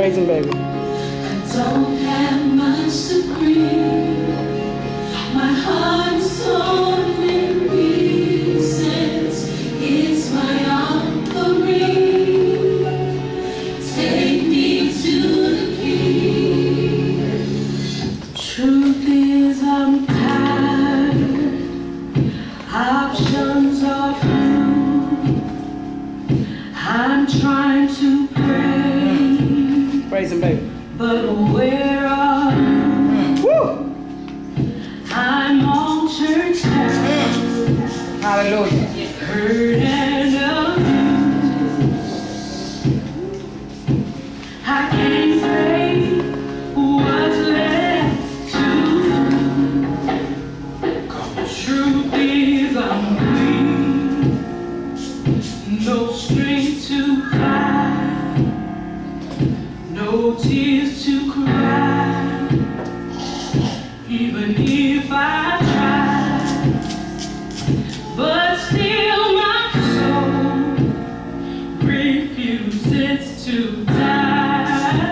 Praise him, baby. I don't have much to bring. My heart's torn in pieces. It's my offering. Take me to the King. Truth is, I'm tired. Options are few. I'm trying to pray. Praise him, baby. But where are you? Woo! I'm all church down. Hallelujah. Hurt and abused. I can't say what's left to do. 'Cause truth is I'm weak. No strength to fight. No tears to cry. Even if I try, but still my soul refuses to die.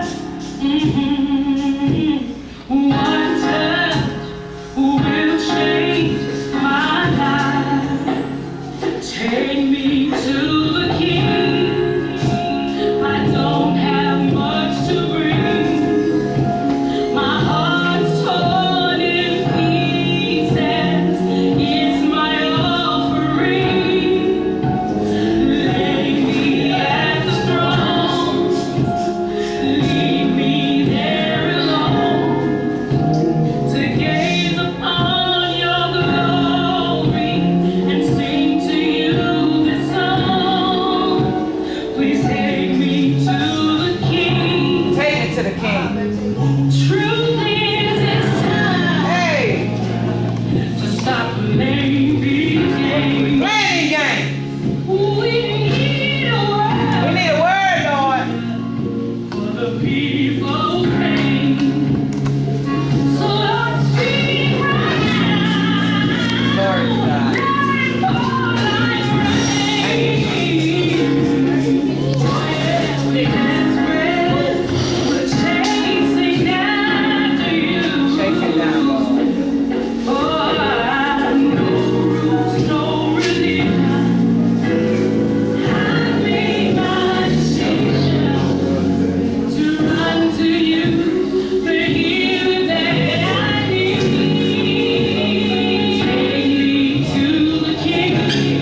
One touch will change my life. Take me to the King. I don't have much to bring. My heart's torn in pieces. It's my offering. Lay me at the throne. Leave me there alone to gaze upon your glory and sing to you this song. Please take me to the King. Take it to the King. Truth is, it's time Hey! to stop playing these games. Playing game. We need a We word need a word, Lord. for the people's pain. So Lord, speak right now. Glory to God. Like rain. Desperate, we're chasing after you. Shake it down, Lord. Oh, no rules, no religion. I made my decision to run to you, the healing that I need. Take me to the King.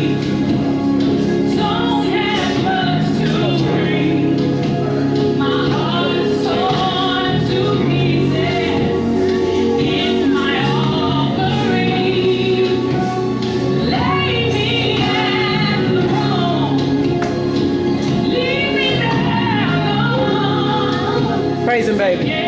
Don't have much to bring. My heart's torn to pieces. It's my offering. Lay me at the throne. Leave me there alone. Praise him, baby.